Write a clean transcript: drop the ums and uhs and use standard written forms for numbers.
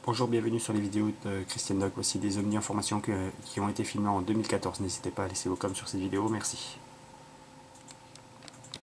Bonjour, bienvenue sur les vidéos de Christian Doc. Voici des ovnis en formation qui ont été filmés en 2014. N'hésitez pas à laisser vos coms sur cette vidéo. Merci.